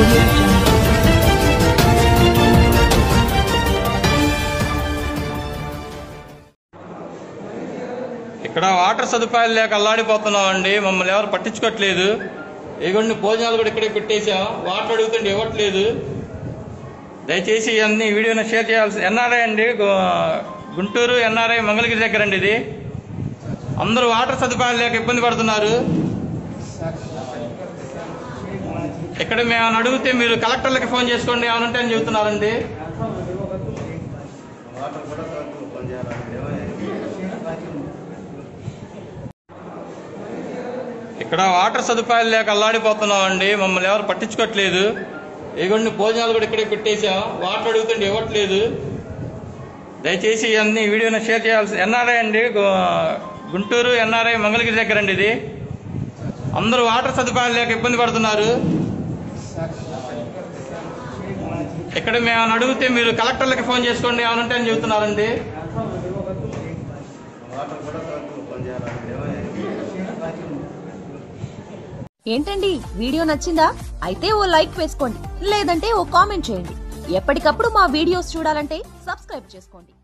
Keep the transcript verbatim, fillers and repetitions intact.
audio jungle. ఇక్కడ water సదుపాయాలు లేక అల్లాడిపోతున్నామండి. మమ్మల్ని ఎవరు పట్టించుకోవట్లేదు. ఇగోండి భోజనాలు కూడా ఇక్కడే పెట్టేశాం. వాటర్ అడుగుతుంటే ఇవ్వట్లేదు. దయచేసి అన్ని వీడియోని షేర్ చేయాల్సి. ఎన్ఆర్ఐ అండి, గుంటూరు ఎన్ఆర్ఐ మంగళగిరి దగ్గర అండి. ఇది అందరూ వాటర్ సదుపాయాలు లేక ఇబ్బంది పడుతున్నారు. ఇక్కడ మేము అడిగితే మీరు కలెక్టర్లకి ఫోన్ చేసుకోండి ఏమనంటే అని చెబుతున్నారండి. ఇక్కడ వాటర్ సదుపాయాలు లేక అల్లాడిపోతున్నామండి. మమ్మల్ని ఎవరు పట్టించుకోవట్లేదు. ఇగోండి భోజనాలు కూడా ఇక్కడే పెట్టేశాం. వాటర్ అడుగుతుంటే ఇవ్వట్లేదు. దయచేసి అన్ని వీడియోని షేర్ చేయాల్సి. ఎన్ఆర్ఐ అండి, గుంటూరు ఎన్ఆర్ఐ మంగళగిరి దగ్గర అండి. ఇది అందరూ వాటర్ సదుపాయాలు లేక ఇబ్బంది పడుతున్నారు. ఇక్కడ మేము అడిగితే మీరు కలెక్టర్లకి ఫోన్ చేసుకోండి ఏమనంటే అని చెబుతున్నారండి. ఏంటండి వీడియో నచ్చిందా? అయితే ఓ లైక్ వేసుకోండి, లేదంటే ఓ కామెంట్ చేయండి. ఎప్పటికప్పుడు మా వీడియోస్ చూడాలంటే సబ్స్క్రైబ్ చేసుకోండి.